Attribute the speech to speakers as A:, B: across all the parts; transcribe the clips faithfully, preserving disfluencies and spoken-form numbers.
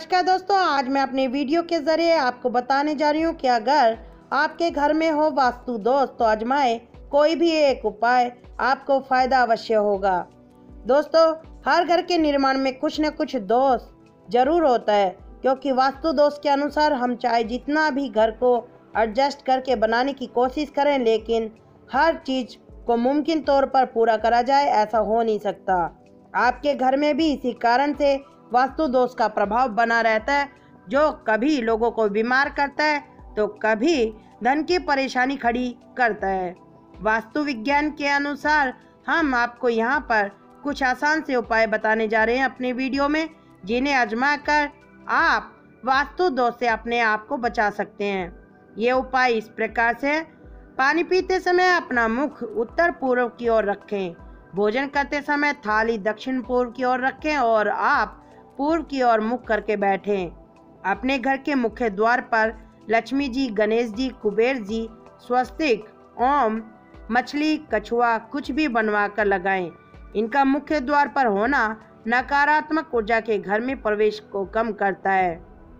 A: नमस्कार दोस्तों, आज मैं अपने वीडियो के ज़रिए आपको बताने जा रही हूँ कि अगर आपके घर में हो वास्तु दोष तो आजमाएं कोई भी एक उपाय, आपको फ़ायदा अवश्य होगा। दोस्तों, हर घर के निर्माण में कुछ न कुछ दोष ज़रूर होता है, क्योंकि वास्तु दोष के अनुसार हम चाहे जितना भी घर को एडजस्ट करके बनाने की कोशिश करें, लेकिन हर चीज़ को मुमकिन तौर पर पूरा करा जाए ऐसा हो नहीं सकता। आपके घर में भी इसी कारण से वास्तु दोष का प्रभाव बना रहता है, जो कभी लोगों को बीमार करता है तो कभी धन की परेशानी खड़ी करता है। वास्तु विज्ञान के अनुसार हम आपको यहाँ पर कुछ आसान से उपाय बताने जा रहे हैं अपने वीडियो में, जिन्हें आजमा कर आप वास्तु दोष से अपने आप को बचा सकते हैं। ये उपाय इस प्रकार से: पानी पीते समय अपना मुख उत्तर पूर्व की ओर रखें। भोजन करते समय थाली दक्षिण पूर्व की ओर रखें और आप पूर्व की ओर मुख करके बैठें। अपने घर के मुख्य द्वार पर लक्ष्मी जी, गणेश जी, कुबेर जी, स्वस्तिक, ओम, मछली, कछुआ कुछ भी बनवा कर लगाएं। इनका मुख्य द्वार पर होना नकारात्मक ऊर्जा के घर में प्रवेश को कम करता है।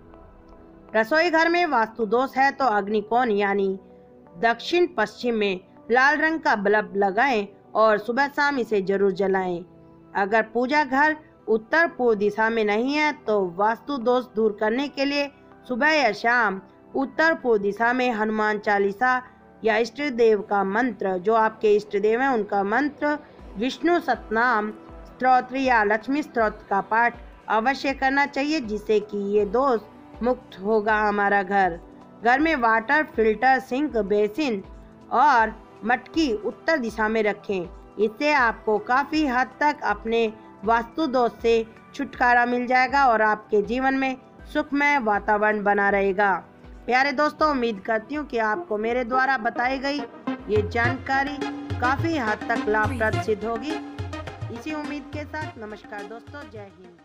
A: रसोई घर में वास्तु दोष है तो अग्निकोण यानी दक्षिण पश्चिम में लाल रंग का बल्ब लगाएं और सुबह शाम इसे जरूर जलाएं। अगर पूजा घर उत्तर पूर्व दिशा में नहीं है तो वास्तु दोष दूर करने के लिए सुबह या शाम उत्तर पूर्व दिशा में हनुमान चालीसा या इष्ट देव का मंत्र, जो आपके इष्ट देव हैं उनका मंत्र, विष्णु सतनाम स्तोत्र या लक्ष्मी स्तोत्र का पाठ अवश्य करना चाहिए, जिससे कि ये दोष मुक्त होगा हमारा घर। घर में वाटर फिल्टर, सिंक, बेसिन और मटकी उत्तर दिशा में रखें। इससे आपको काफ़ी हद तक अपने वास्तु दोष से छुटकारा मिल जाएगा और आपके जीवन में सुखमय वातावरण बना रहेगा। प्यारे दोस्तों, उम्मीद करती हूँ कि आपको मेरे द्वारा बताई गई ये जानकारी काफ़ी हद तक लाभप्रद सिद्ध होगी। इसी उम्मीद के साथ नमस्कार दोस्तों, जय हिंद।